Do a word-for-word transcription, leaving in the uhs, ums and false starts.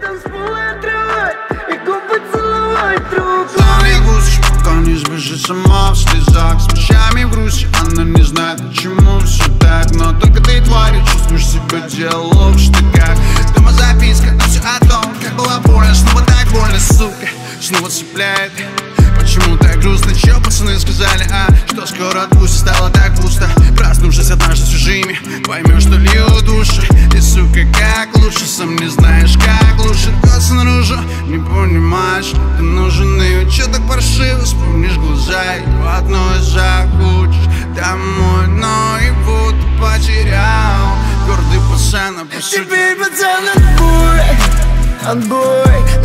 танцпол отрывать и губы целовать друг друга. Там не гусишь, пока не сбежит сама в слезах. С мечами в грусти, она не знает, почему все так. Но только ты, тварь, чувствуешь себя диалог в штыках. Дома записка, но все о том, как было больно. Снова так больно, сука, снова цепляет. Почему так грустно, чё пацаны сказали, а? Что скоро отпустит, стало так пусто. Проснувшись однажды с чужими, поймешь, что льют души. И, сука, как лучше, сам не знаешь, как лучше. Рвётся наружу, не понимаешь, что ты нужен. И чё так паршиво, вспомнишь глаза. И в одной захочешь домой, но его ты потерял. Гордый пацан, а по сути теперь, пацан, отбой, отбой.